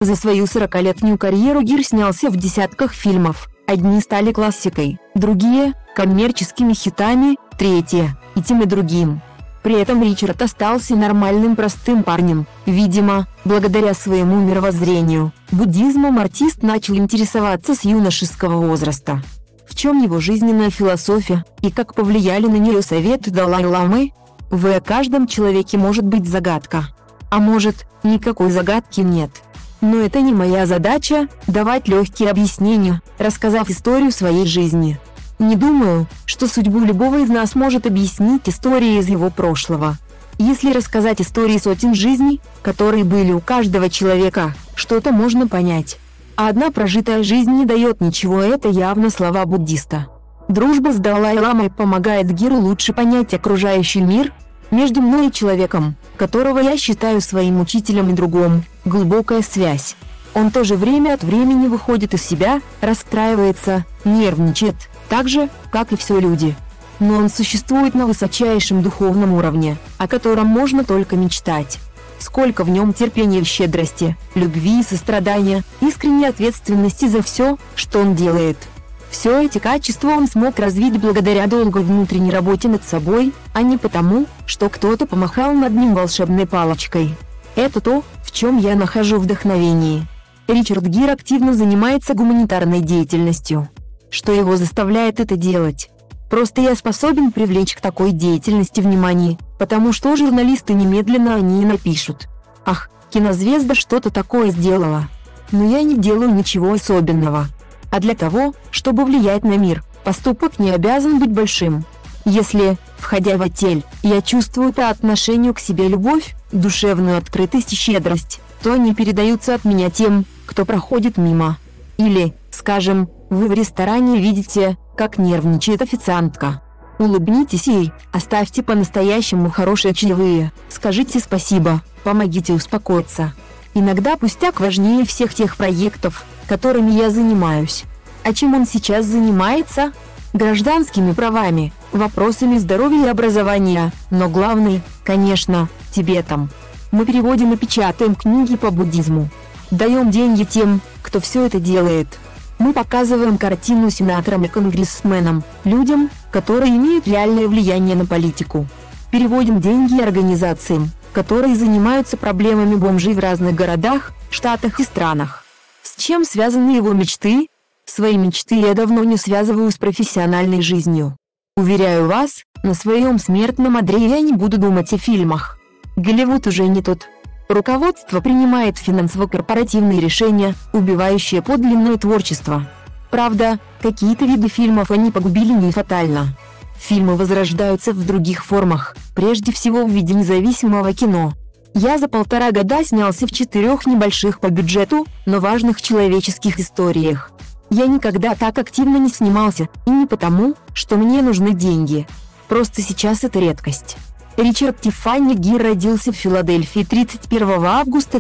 За свою 40-летнюю карьеру Гир снялся в десятках фильмов, одни стали классикой, другие – коммерческими хитами, третьи – и тем и другим. При этом Ричард остался нормальным простым парнем. Видимо, благодаря своему мировоззрению, буддизмом артист начал интересоваться с юношеского возраста. В чем его жизненная философия, и как повлияли на нее советы Далай-ламы? В каждом человеке может быть загадка. А может, никакой загадки нет. Но это не моя задача – давать легкие объяснения, рассказав историю своей жизни. Не думаю, что судьбу любого из нас может объяснить история из его прошлого. Если рассказать истории сотен жизней, которые были у каждого человека, что-то можно понять. А одна прожитая жизнь не дает ничего, это явно слова буддиста. Дружба с Далай-ламой помогает Гиру лучше понять окружающий мир. Между мной и человеком, которого я считаю своим учителем и другом, глубокая связь. Он тоже время от времени выходит из себя, расстраивается, нервничает, так же, как и все люди. Но он существует на высочайшем духовном уровне, о котором можно только мечтать. Сколько в нем терпения и щедрости, любви и сострадания, искренней ответственности за все, что он делает. Все эти качества он смог развить благодаря долгой внутренней работе над собой, а не потому, что кто-то помахал над ним волшебной палочкой. Это то, в чем я нахожу вдохновение. Ричард Гир активно занимается гуманитарной деятельностью. Что его заставляет это делать? Просто я способен привлечь к такой деятельности внимание, потому что журналисты немедленно о ней напишут. Ах, кинозвезда что-то такое сделала. Но я не делаю ничего особенного. А для того, чтобы влиять на мир, поступок не обязан быть большим. Если, входя в отель, я чувствую по отношению к себе любовь, душевную открытость и щедрость, то они передаются от меня тем, кто проходит мимо. Или, скажем, вы в ресторане видите, как нервничает официантка. Улыбнитесь ей, оставьте по-настоящему хорошие чаевые, скажите спасибо, помогите успокоиться. Иногда пустяк важнее всех тех проектов, которыми я занимаюсь. А чем он сейчас занимается? Гражданскими правами, вопросами здоровья и образования, но главный, конечно, Тибетом. Мы переводим и печатаем книги по буддизму. Даем деньги тем, кто все это делает. Мы показываем картину сенаторам и конгрессменам, людям, которые имеют реальное влияние на политику. Переводим деньги организациям, которые занимаются проблемами бомжей в разных городах, штатах и странах. С чем связаны его мечты? Свои мечты я давно не связываю с профессиональной жизнью. Уверяю вас, на своем смертном одре я не буду думать о фильмах. Голливуд уже не тот. Руководство принимает финансово-корпоративные решения, убивающие подлинное творчество. Правда, какие-то виды фильмов они погубили не фатально. Фильмы возрождаются в других формах, прежде всего в виде независимого кино. Я за 1,5 года снялся в 4 небольших по бюджету, но важных человеческих историях. Я никогда так активно не снимался, и не потому, что мне нужны деньги. Просто сейчас это редкость. Ричард Тиффани Гир родился в Филадельфии 31 августа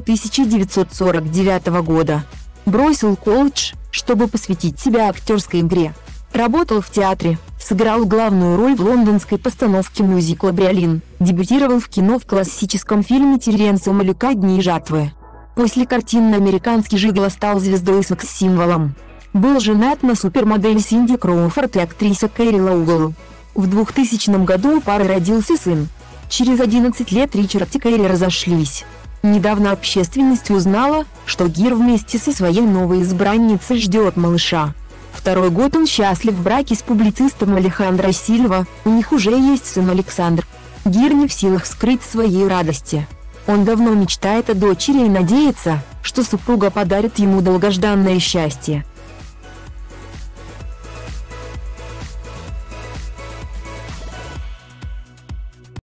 1949 года. Бросил колледж, чтобы посвятить себя актерской игре. Работал в театре, сыграл главную роль в лондонской постановке мюзикла «Бриолин», дебютировал в кино в классическом фильме Терренса Малика «Дни жатвы». После картин «Американский жиголо» стал звездой и секс-символом. Был женат на супермодели Синди Кроуфорд и актрисе Кэрри Лоуэлл. В 2000 году у пары родился сын. Через 11 лет Ричард и Кэрри разошлись. Недавно общественность узнала, что Гир вместе со своей новой избранницей ждет малыша. 2-й год он счастлив в браке с публицистом Алехандро Сильва, у них уже есть сын Александр. Гир не в силах скрыть своей радости. Он давно мечтает о дочери и надеется, что супруга подарит ему долгожданное счастье.